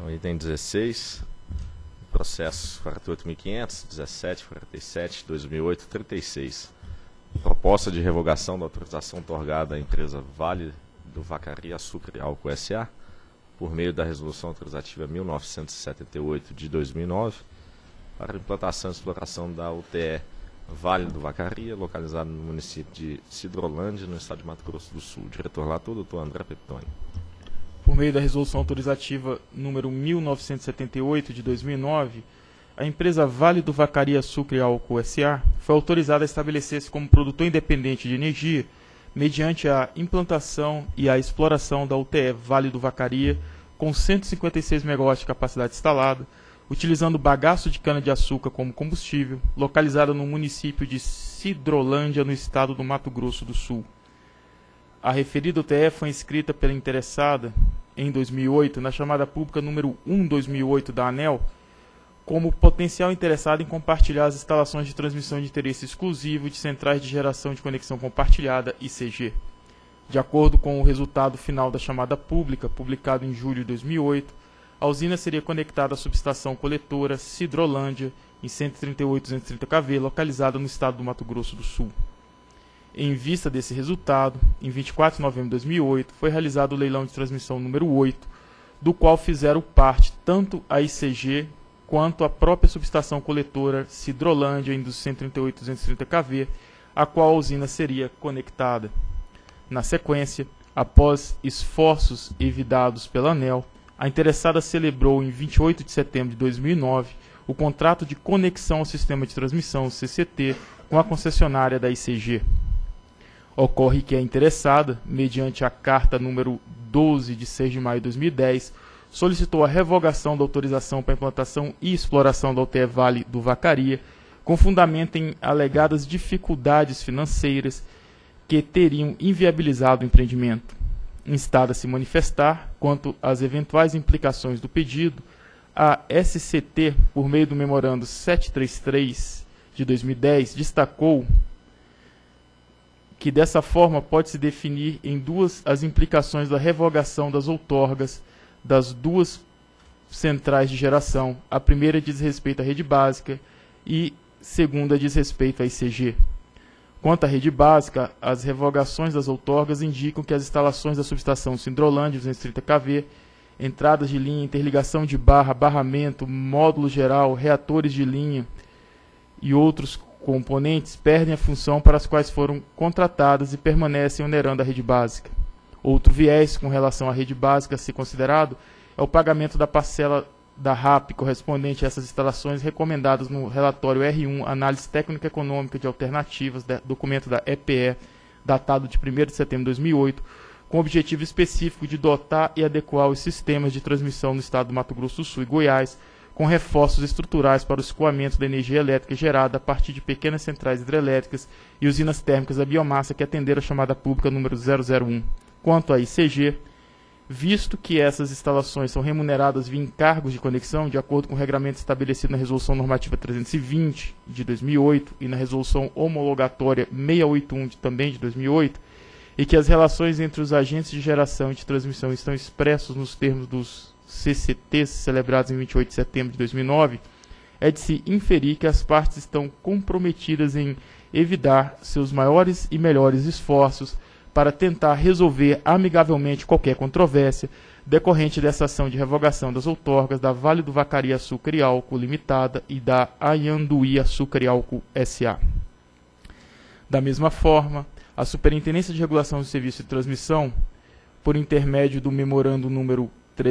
Então, item 16, processo 48.500, 17, 47, 2008, 36. Proposta de revogação da autorização outorgada à empresa Vale do Vacaria Açúcar e Álcool S.A., por meio da Resolução Autorizativa 1978 de 2009, para implantação e exploração da UTE Vale do Vacaria, localizado no município de Sidrolândia, no estado de Mato Grosso do Sul. Diretor relator, doutor André Peptoni. Por meio da Resolução Autorizativa número 1978 de 2009, a empresa Vale do Vacaria Açúcar e Álcool S.A. foi autorizada a estabelecer-se como produtor independente de energia mediante a implantação e a exploração da UTE Vale do Vacaria com 156 MW de capacidade instalada, utilizando bagaço de cana-de-açúcar como combustível, localizada no município de Sidrolândia, no estado do Mato Grosso do Sul. A referida UTE foi inscrita pela interessada em 2008 na chamada pública número 1/2008 da ANEEL como potencial interessado em compartilhar as instalações de transmissão de interesse exclusivo de centrais de geração de conexão compartilhada (ICG). De acordo com o resultado final da chamada pública, publicado em julho de 2008, a usina seria conectada à subestação coletora Sidrolândia, em 138.230 kV, localizada no estado do Mato Grosso do Sul. Em vista desse resultado, em 24 de novembro de 2008, foi realizado o leilão de transmissão número 8, do qual fizeram parte tanto a ICG quanto a própria subestação coletora Sidrolândia, em 138.230 kV, a qual a usina seria conectada. Na sequência, após esforços evidados pela ANEEL, a interessada celebrou em 28 de setembro de 2009 o contrato de conexão ao sistema de transmissão CCT com a concessionária da ICG. Ocorre que a interessada, mediante a carta número 12 de 6 de maio de 2010, solicitou a revogação da autorização para implantação e exploração da UTE Vale do Vacaria, com fundamento em alegadas dificuldades financeiras que teriam inviabilizado o empreendimento. Instada a se manifestar quanto às eventuais implicações do pedido, a SCT, por meio do memorando 733 de 2010, destacou que dessa forma pode-se definir em duas as implicações da revogação das outorgas das duas centrais de geração. A primeira diz respeito à rede básica e segunda diz respeito à ICG. Quanto à rede básica, as revogações das outorgas indicam que as instalações da subestação Sidrolândia, 230 kV, entradas de linha, interligação de barra, barramento, módulo geral, reatores de linha e outros componentes perdem a função para as quais foram contratadas e permanecem onerando a rede básica. Outro viés com relação à rede básica a ser considerado é o pagamento da parcela da RAP correspondente a essas instalações recomendadas no relatório R1, Análise Técnica Econômica de Alternativas, documento da EPE, datado de 1º de setembro de 2008, com o objetivo específico de dotar e adequar os sistemas de transmissão no estado do Mato Grosso do Sul e Goiás, com reforços estruturais para o escoamento da energia elétrica gerada a partir de pequenas centrais hidrelétricas e usinas térmicas a biomassa que atenderam a chamada pública número 001. Quanto à ICG, visto que essas instalações são remuneradas via encargos de conexão, de acordo com o regramento estabelecido na Resolução Normativa 320 de 2008 e na Resolução Homologatória 681 também de 2008, e que as relações entre os agentes de geração e de transmissão estão expressos nos termos dos CCTs celebrados em 28 de setembro de 2009, é de se inferir que as partes estão comprometidas em evitar seus maiores e melhores esforços para tentar resolver amigavelmente qualquer controvérsia decorrente dessa ação de revogação das outorgas da Vale do Vacaria Açúcar e Álcool Limitada e da Anhanduí Açúcar e Álcool S.A. Da mesma forma, a Superintendência de Regulação do Serviço de Transmissão, por intermédio do memorando número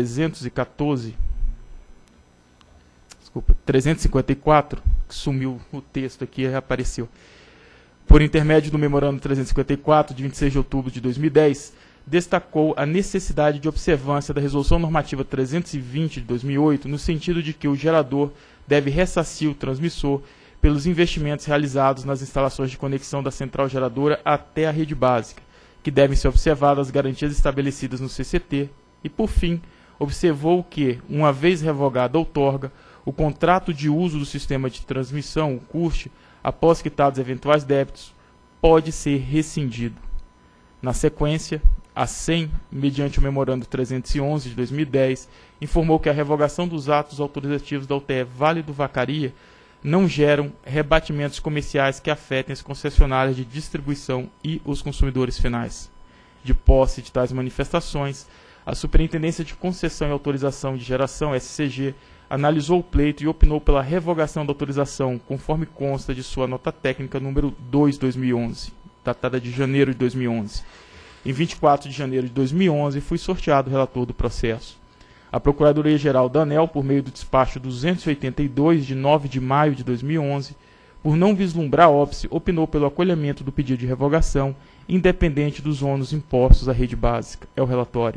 354, que sumiu o texto aqui, apareceu. Por intermédio do memorando 354, de 26 de outubro de 2010, destacou a necessidade de observância da Resolução Normativa 320 de 2008, no sentido de que o gerador deve ressarcir o transmissor pelos investimentos realizados nas instalações de conexão da central geradora até a rede básica, que devem ser observadas as garantias estabelecidas no CCT, e, por fim, observou que, uma vez revogada a outorga, o contrato de uso do sistema de transmissão, o CURT, após quitados eventuais débitos, pode ser rescindido. Na sequência, a 100, mediante o memorando 311 de 2010, informou que a revogação dos atos autorizativos da UTE Vale do Vacaria não geram rebatimentos comerciais que afetem as concessionárias de distribuição e os consumidores finais. De posse de tais manifestações, a Superintendência de Concessão e Autorização de Geração, SCG, analisou o pleito e opinou pela revogação da autorização, conforme consta de sua nota técnica número 2/2011, datada de janeiro de 2011. Em 24 de janeiro de 2011, fui sorteado o relator do processo. A Procuradoria-Geral da ANEEL, por meio do despacho 282, de 9 de maio de 2011, por não vislumbrar óbice, opinou pelo acolhimento do pedido de revogação, independente dos ônus impostos à rede básica. É o relatório.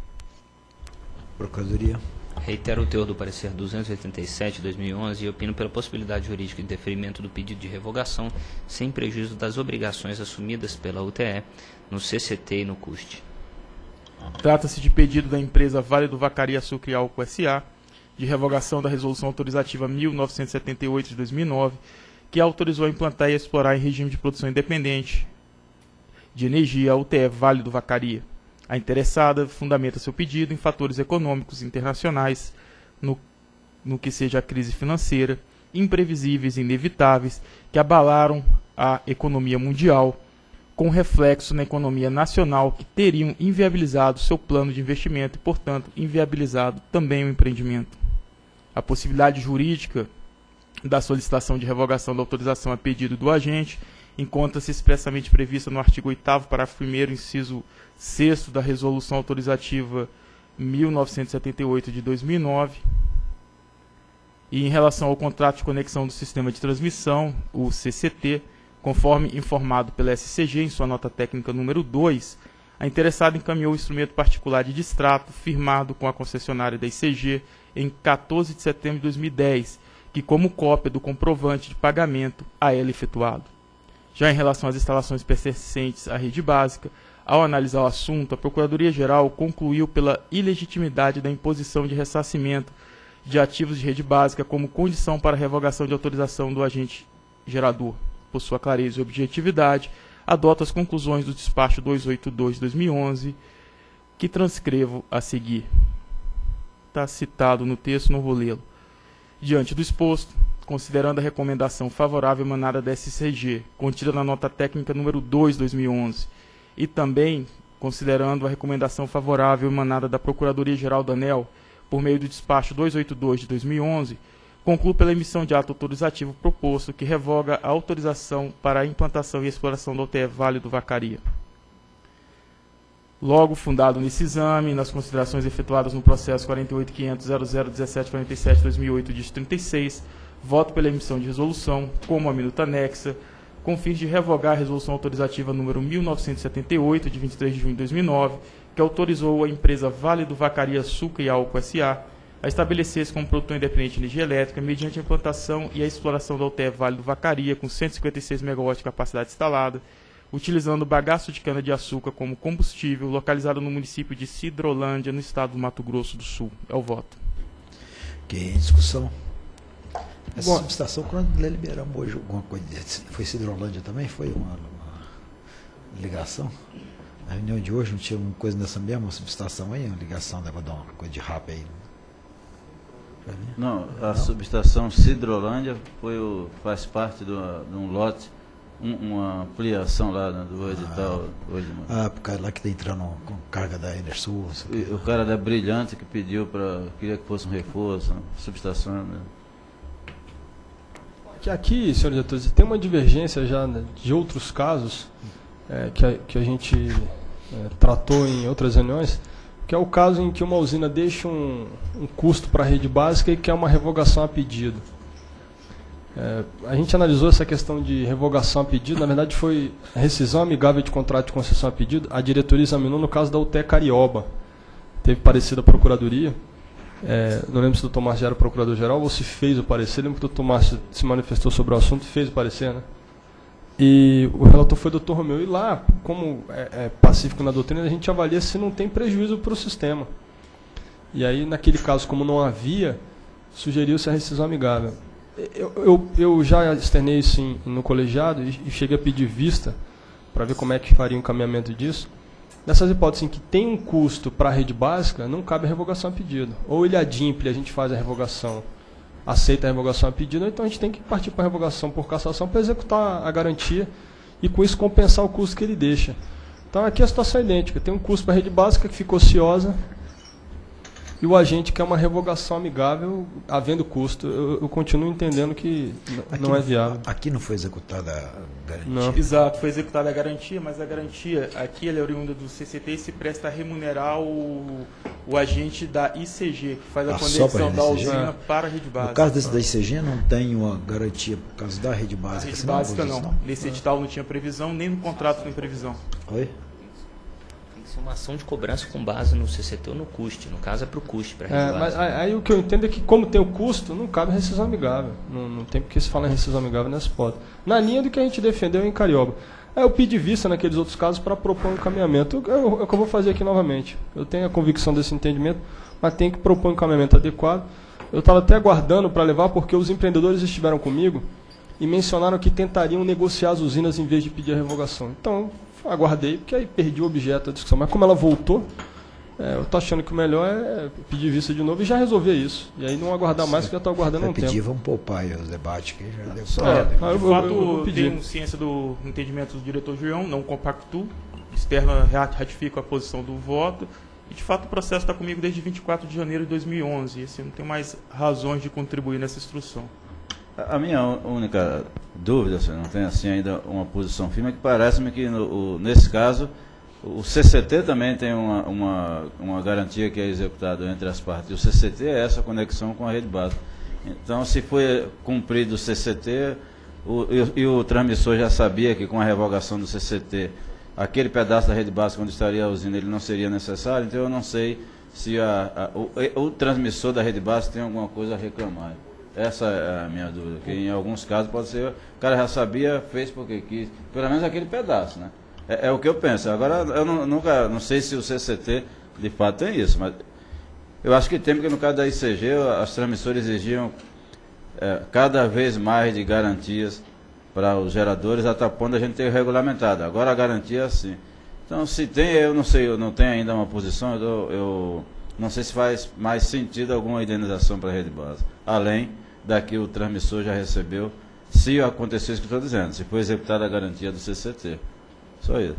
Procuradoria. Reitero o teor do parecer 287 de 2011 e opino pela possibilidade jurídica de deferimento do pedido de revogação, sem prejuízo das obrigações assumidas pela UTE no CCT e no CUST. Trata-se de pedido da empresa Vale do Vacaria Açúcar e Álcool S.A., de revogação da Resolução Autorizativa 1978 de 2009, que autorizou a implantar e a explorar em regime de produção independente de energia a UTE Vale do Vacaria. A interessada fundamenta seu pedido em fatores econômicos internacionais, no que seja a crise financeira, imprevisíveis e inevitáveis, que abalaram a economia mundial, com reflexo na economia nacional, que teriam inviabilizado seu plano de investimento e, portanto, inviabilizado também o empreendimento. A possibilidade jurídica da solicitação de revogação da autorização a pedido do agente encontra-se expressamente prevista no artigo 8º, parágrafo 1º, inciso 6º da Resolução Autorizativa 1978 de 2009. E em relação ao contrato de conexão do sistema de transmissão, o CCT, conforme informado pela SCG em sua nota técnica número 2, a interessada encaminhou o instrumento particular de distrato firmado com a concessionária da ICG em 14 de setembro de 2010, que como cópia do comprovante de pagamento a ela efetuado. Já em relação às instalações pertencentes à rede básica, ao analisar o assunto, a Procuradoria-Geral concluiu pela ilegitimidade da imposição de ressarcimento de ativos de rede básica como condição para a revogação de autorização do agente gerador. Por sua clareza e objetividade, adota as conclusões do despacho 282 de 2011, que transcrevo a seguir. Está citado no texto, não vou lê-lo. Diante do exposto, considerando a recomendação favorável emanada da SCG, contida na nota técnica número 2 de 2011, e também considerando a recomendação favorável emanada da Procuradoria-Geral da ANEEL, por meio do despacho 282 de 2011, concluo pela emissão de ato autorizativo proposto que revoga a autorização para a implantação e exploração da UTE Vale do Vacaria. Logo, fundado nesse exame, nas considerações efetuadas no processo 48.500.001747/2008, dígito 36, voto pela emissão de resolução, como a minuta anexa, com fins de revogar a resolução autorizativa número 1978, de 23 de junho de 2009, que autorizou a empresa Vale do Vacaria Açúcar e Álcool S.A. a estabelecer-se como produtor independente de energia elétrica mediante a implantação e a exploração da UTE Vale do Vacaria, com 156 MW de capacidade instalada, utilizando bagaço de cana-de-açúcar como combustível, localizado no município de Sidrolândia, no estado do Mato Grosso do Sul. É o voto. Ok, em discussão. Essa subestação, quando liberamos hoje alguma coisa, foi Sidrolândia também? Foi uma ligação? Na reunião de hoje não tinha uma coisa dessa mesma subestação aí? Uma ligação, dava dar uma coisa de rap aí? Não, a subestação Sidrolândia faz parte de um lote, uma ampliação lá do edital hoje. Por causa lá que está entrando com carga da Enersul. O cara da Brilhante que pediu queria que fosse um reforço, subestação. Né? Aqui, senhores diretores, tem uma divergência já, né, de outros casos que a gente tratou em outras reuniões, que é o caso em que uma usina deixa um custo para a rede básica e quer uma revogação a pedido. A gente analisou essa questão de revogação a pedido, na verdade foi rescisão amigável de contrato de concessão a pedido, a diretoria examinou no caso da UTE Carioba, teve parecer da Procuradoria, não lembro se o Dr. Márcio era o Procurador-Geral ou se fez o parecer, lembro que o Dr. Márcio se manifestou sobre o assunto e fez o parecer, né? E o relator foi o Dr. Romeu, e lá, como é pacífico na doutrina, a gente avalia se não tem prejuízo para o sistema. E aí, naquele caso, como não havia, sugeriu-se a rescisão amigável. Eu já externei isso no colegiado e cheguei a pedir vista para ver como é que faria o encaminhamento disso. Nessas hipóteses em que tem um custo para a rede básica, não cabe a revogação a pedido. Ou ele adimple, a gente faz a revogação, aceita a revogação a pedido, ou então a gente tem que partir para a revogação por cassação para executar a garantia e com isso compensar o custo que ele deixa. Então aqui a situação é idêntica, tem um custo para a rede básica que ficou ociosa e o agente quer uma revogação amigável havendo custo. Eu continuo entendendo que não é viável. Aqui não foi executada a garantia? Não. Exato, foi executada a garantia, mas a garantia aqui ela é oriunda do CCT e se presta a remunerar o agente da ICG, que faz a conexão da usina para a rede básica. No caso desse da ICG não tem uma garantia por causa da rede básica? A rede básica não. Nesse edital não tinha previsão, nem no contrato tem previsão. Oi? Tem uma ação de cobrança com base no CCT ou no custe. No caso é para o custe. Mas aí o que eu entendo é que como tem o custo, não cabe rescisão amigável. Não tem porque se fala em rescisão amigável nessa hipótese. Na linha do que a gente defendeu em Carioba. Eu pedi vista naqueles outros casos para propor um encaminhamento. É o que eu vou fazer aqui novamente. Eu tenho a convicção desse entendimento, mas tenho que propor um encaminhamento adequado. Eu estava até aguardando para levar porque os empreendedores estiveram comigo e mencionaram que tentariam negociar as usinas em vez de pedir a revogação. Então, aguardei, porque aí perdi o objeto da discussão. Mas como ela voltou, eu estou achando que o melhor é pedir vista de novo e já resolver isso. E aí não aguardar mais, porque já estou aguardando um tempo. Vamos poupar aí os debates que já deu de fato, tenho ciência do entendimento do diretor Julião, não compactuo, externa ratifico a posição do voto. E, de fato, o processo está comigo desde 24 de janeiro de 2011. E assim, não tenho mais razões de contribuir nessa instrução. A minha única dúvida, se não tem assim ainda uma posição firme, é que parece-me que nesse caso o CCT também tem uma garantia que é executada entre as partes. E o CCT é essa conexão com a rede básica. Então, se foi cumprido o CCT e o transmissor já sabia que com a revogação do CCT aquele pedaço da rede básica onde estaria a usina ele não seria necessário, então eu não sei se o transmissor da rede básica tem alguma coisa a reclamar. Essa é a minha dúvida, que em alguns casos pode ser, o cara já sabia, fez porque quis, pelo menos aquele pedaço, né? É o que eu penso. Agora, eu não sei se o CCT de fato tem isso, mas eu acho que tem, porque no caso da ICG, as transmissoras exigiam cada vez mais de garantias para os geradores, até quando a gente tem regulamentado. Agora a garantia é assim. Então, se tem, eu não sei, eu não tenho ainda uma posição, eu não sei se faz mais sentido alguma indenização para a rede básica, além da que o transmissor já recebeu, se acontecer isso que estou dizendo, se for executada a garantia do CCT. Só isso.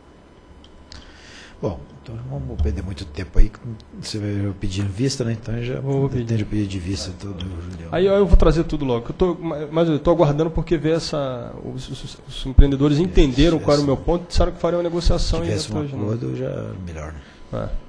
Bom, então vamos perder muito tempo aí. Você vai pedir vista, né? Então já vou pedir de vista do Julião. Aí eu vou trazer tudo logo. Mas eu estou aguardando porque os empreendedores entenderam qual era o meu ponto e disseram que fariam a negociação. Se tivesse um acordo, já melhor. Né?